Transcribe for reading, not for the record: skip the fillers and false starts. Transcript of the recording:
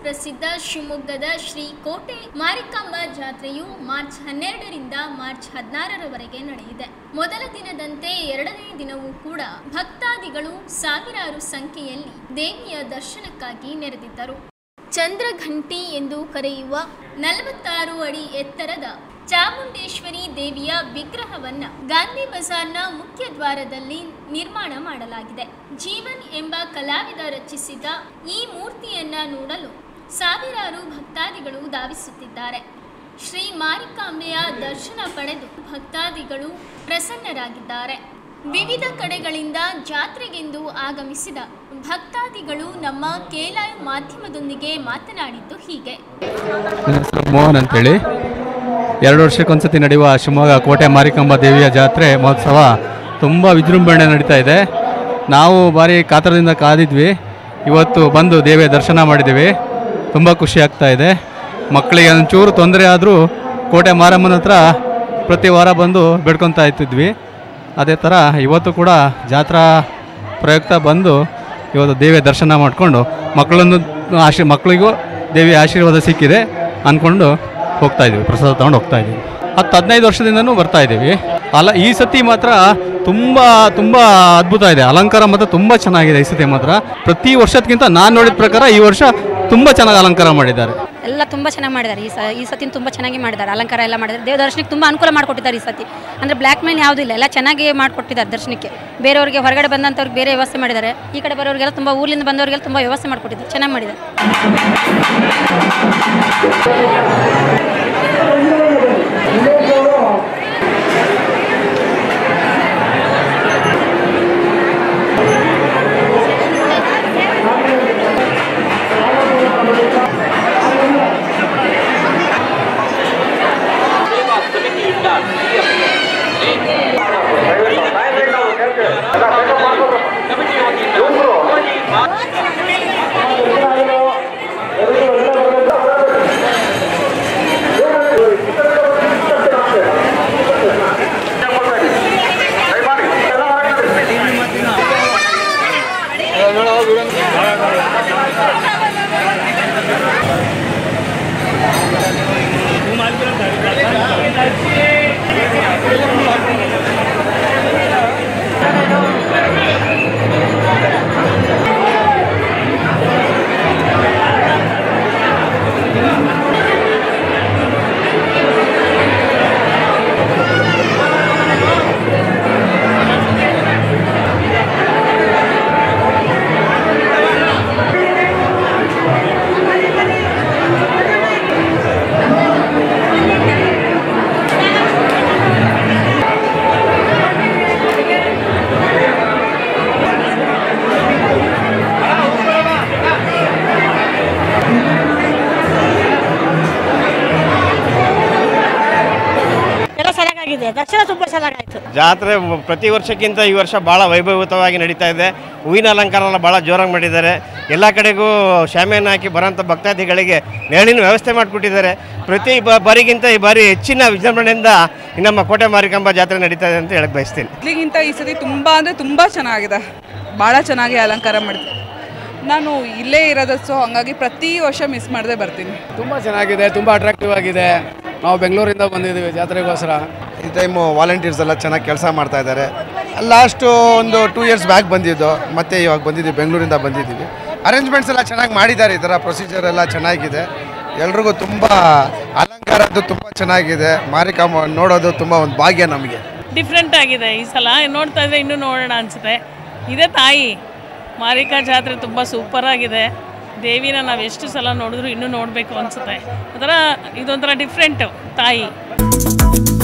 ಸುಪ್ರಸಿದ್ಧ ಶಿವಮೊಗ್ಗದ ಶ್ರೀ ಕೋಟೆ ಮಾರಿಕಾಂಬಾ ಜಾತ್ರೆಯು ಮಾರ್ಚ್ 12ರಿಂದ ಮಾರ್ಚ್ 16ರವರೆಗೆ ನಡೆಯಿದೆ. ಮೊದಲ ದಿನದಂತೆ ಎರಡನೇ ದಿನವೂ ಕೂಡ ಭಕ್ತಾದಿಗಳು ಸಾವಿರಾರು ಸಂಖ್ಯೆಯಲ್ಲಿ ದೇವಿಯ ದರ್ಶನಕ್ಕಾಗಿ ನೆರೆದಿದ್ದರು. ಚಂದ್ರಘಂಟಿ ಎಂದು ಕರೆಯುವ 46 ಅಡಿ ಎತ್ತರದ ಚಾಮುಂಡೇಶ್ವರಿ ದೇವಿಯ ವಿಗ್ರಹವನ್ನು ಗಾಂಧಿ ಬಜಾರ್ನ ಮುಖ್ಯ ದ್ವಾರದಲ್ಲಿ ನಿರ್ಮಾಣ ಮಾಡಲಾಗಿದೆ. ಜೀವನ್ ಎಂಬ ಕಲಾವಿದ ರಚಿಸಿದ ಈ ಮೂರ್ತಿಯನ್ನ ನೋಡಲು ಸಾವಿರಾರು ಭಕ್ತಾದಿಗಳು ಧಾವಿಸುತ್ತಿದ್ದಾರೆ. ಶ್ರೀ ಮಾರಿಕಾಂಬೆಯ ದರ್ಶನ ಪಡೆದು ಭಕ್ತಾದಿಗಳು ಪ್ರಸನ್ನರಾಗಿದ್ದಾರೆ. ವಿವಿಧ ಕಡೆಗಳಿಂದ ಜಾತ್ರೆಗೆಂದು ಆಗಮಿಸಿದ ಭಕ್ತಾದಿಗಳು ನಮ್ಮ ಕೇಲೈವ್ ಮಾಧ್ಯಮದೊಂದಿಗೆ ಮಾತನಾಡಿದ್ದು ಹೀಗೆ. ಮೋಹನ್ ಅಂತೇಳಿ 2 ವರ್ಷಕ್ಕೊಂದ್ಸತಿ ನಡೆಯುವ ಶಿವಮೊಗ್ಗ ಕೋಟೆ ಮಾರಿಕಾಂಬಾ ದೇವಿಯ ಜಾತ್ರೆ ಮಹೋತ್ಸವ ತುಂಬ ವಿಜೃಂಭಣೆ ನಡೀತಾ ಇದೆ. ನಾವು ಭಾರಿ ಕಾತರದಿಂದ ಕಾದಿದ್ವಿ. ಇವತ್ತು ಬಂದು ದೇವಿಯ ದರ್ಶನ ಮಾಡಿದ್ದೀವಿ. ತುಂಬ ಖುಷಿ ಆಗ್ತಾ ಇದೆ. ಮಕ್ಕಳಿಗೆ ಒಂಚೂರು ತೊಂದರೆ ಆದರೂ ಕೋಟೆ ಮಾರಮ್ಮನ ಹತ್ರ ಪ್ರತಿ ವಾರ ಬಂದು ಬೇಡ್ಕೊತಾ ಇರ್ತಿದ್ವಿ. ಅದೇ ಥರ ಇವತ್ತು ಕೂಡ ಜಾತ್ರಾ ಪ್ರಯುಕ್ತ ಬಂದು ಇವತ್ತು ದೇವಿಯ ದರ್ಶನ ಮಾಡಿಕೊಂಡು ಮಕ್ಕಳಿಗೂ ದೇವಿಯ ಆಶೀರ್ವಾದ ಸಿಕ್ಕಿದೆ ಅಂದ್ಕೊಂಡು ಹೋಗ್ತಾಯಿದ್ದೀವಿ. ಪ್ರಸಾದ ತೊಗೊಂಡು ಹೋಗ್ತಾಯಿದ್ದೀವಿ. 10-15 ವರ್ಷದಿಂದನೂ ಬರ್ತಾಯಿದ್ದೀವಿ. ಈ ಸತಿ ಮಾತ್ರ ತುಂಬ ಅದ್ಭುತ ಇದೆ. ಅಲಂಕಾರ ಮಾತ್ರ ತುಂಬ ಚೆನ್ನಾಗಿದೆ. ಈ ಸತಿ ಮಾತ್ರ ಪ್ರತಿ ವರ್ಷಕ್ಕಿಂತ ನಾನು ನೋಡಿದ ಪ್ರಕಾರ ಈ ವರ್ಷ ತುಂಬ ಚೆನ್ನಾಗಿ ಅಲಂಕಾರ ಮಾಡಿದ್ದಾರೆ. ಎಲ್ಲ ತುಂಬ ಚೆನ್ನಾಗಿ ಮಾಡಿದ್ದಾರೆ. ಈ ಸತಿ ತುಂಬ ಚೆನ್ನಾಗಿ ಮಾಡಿದ್ದಾರೆ. ಅಲಂಕಾರ ಎಲ್ಲ ಮಾಡಿದ್ದಾರೆ. ದೇವ ದರ್ಶನಕ್ಕೆ ತುಂಬ ಅನುಕೂಲ ಮಾಡಿಕೊಟ್ಟಿದ್ದಾರೆ. ಈ ಸತಿ ಅಂದರೆ ಬ್ಲ್ಯಾಕ್ ಮೇಲ್ ಯಾವುದೂ ಇಲ್ಲ, ಎಲ್ಲ ಚೆನ್ನಾಗಿ ಮಾಡಿಕೊಟ್ಟಿದ್ದಾರೆ ದರ್ಶನಕ್ಕೆ. ಬೇರೆಯವರಿಗೆ ಹೊರಗಡೆ ಬಂದಂಥವ್ರಿಗೆ ಬೇರೆ ವ್ಯವಸ್ಥೆ ಮಾಡಿದ್ದಾರೆ. ಈ ಕಡೆ ಬರೋರಿಗೆಲ್ಲ ತುಂಬ ಊರಿಂದ ಬಂದವರಿಗೆಲ್ಲ ತುಂಬ ವ್ಯವಸ್ಥೆ ಮಾಡಿಕೊಟ್ಟಿದ್ದಾರೆ. ಚೆನ್ನಾಗಿ ಮಾಡಿದ್ದಾರೆ. ದರ್ಶನ ತುಂಬ ಚೆನ್ನಾಗಾಯಿತು. ಜಾತ್ರೆ ಪ್ರತಿ ವರ್ಷಕ್ಕಿಂತ ಈ ವರ್ಷ ಭಾಳ ವೈಭವಯುತವಾಗಿ ನಡೀತಾ ಇದೆ. ಹೂವಿನ ಅಲಂಕಾರ ಎಲ್ಲ ಭಾಳ ಜೋರಾಗಿ ಮಾಡಿದ್ದಾರೆ. ಎಲ್ಲ ಕಡೆಗೂ ಶಾಮಿಯಾನ ಹಾಕಿ ಬರೋಂಥ ಭಕ್ತಾದಿಗಳಿಗೆ ನೆರಳಿನ ವ್ಯವಸ್ಥೆ ಮಾಡಿಕೊಟ್ಟಿದ್ದಾರೆ. ಪ್ರತಿ ಬಾರಿಗಿಂತ ಈ ಬಾರಿ ಹೆಚ್ಚಿನ ವಿಜೃಂಭಣೆಯಿಂದ ನಮ್ಮ ಕೋಟೆ ಮಾರಿಕಾಂಬಾ ಜಾತ್ರೆ ನಡೀತಾ ಇದೆ ಅಂತ ಹೇಳಕ್ಕೆ ಬಯಸ್ತೀನಿ. ಇಲ್ಲಿಗಿಂತ ಈ ಸತಿ ತುಂಬ ಅಂದರೆ ತುಂಬ ಚೆನ್ನಾಗಿದೆ. ಭಾಳ ಚೆನ್ನಾಗಿ ಅಲಂಕಾರ ಮಾಡಿದೆ. ನಾನು ಇಲ್ಲೇ ಇರೋದು, ಸೊ ಹಂಗಾಗಿ ಪ್ರತಿ ವರ್ಷ ಮಿಸ್ ಮಾಡದೆ ಬರ್ತೀನಿ. ತುಂಬ ಚೆನ್ನಾಗಿದೆ, ತುಂಬ ಅಟ್ರಾಕ್ಟಿವ್ ಆಗಿದೆ. ನಾವು ಬೆಂಗಳೂರಿಂದ ಬಂದಿದ್ದೀವಿ ಜಾತ್ರೆಗೋಸ್ಕರ. ಈ ಟೈಮು ವಾಲಂಟಿಯರ್ಸ್ ಎಲ್ಲ ಚೆನ್ನಾಗಿ ಕೆಲಸ ಮಾಡ್ತಾ ಇದ್ದಾರೆ. ಲಾಸ್ಟು ಒಂದು 2 years ಬ್ಯಾಕ್ ಬಂದಿದ್ದು, ಮತ್ತು ಇವಾಗ ಬಂದಿದ್ದೀವಿ, ಬೆಂಗಳೂರಿಂದ ಬಂದಿದ್ದೀವಿ. ಅರೇಂಜ್ಮೆಂಟ್ಸ್ ಎಲ್ಲ ಚೆನ್ನಾಗಿ ಮಾಡಿದ್ದಾರೆ. ಈ ಥರ ಪ್ರೊಸೀಜರ್ ಎಲ್ಲ ಚೆನ್ನಾಗಿದೆ. ಎಲ್ರಿಗೂ ತುಂಬ ಅಲಂಕಾರದ್ದು ತುಂಬ ಚೆನ್ನಾಗಿದೆ. ಮಾರಿಕಾಂಬ ನೋಡೋದು ತುಂಬ ಒಂದು ಭಾಗ್ಯ ನಮಗೆ. ಡಿಫ್ರೆಂಟ್ ಆಗಿದೆ ಈ ಸಲ. ನೋಡ್ತಾ ಇದ್ರೆ ಇನ್ನೂ ನೋಡೋಣ ಅನಿಸುತ್ತೆ. ಇದೇ ತಾಯಿ ಮಾರಿಕಾ ಜಾತ್ರೆ ತುಂಬ ಸೂಪರ್ ಆಗಿದೆ. ದೇವಿನ ನಾವು ಎಷ್ಟು ಸಲ ನೋಡಿದ್ರು ಇನ್ನೂ ನೋಡಬೇಕು ಅನಿಸುತ್ತೆ. ಅದರ ಇದೊಂಥರ ಡಿಫ್ರೆಂಟು ತಾಯಿ.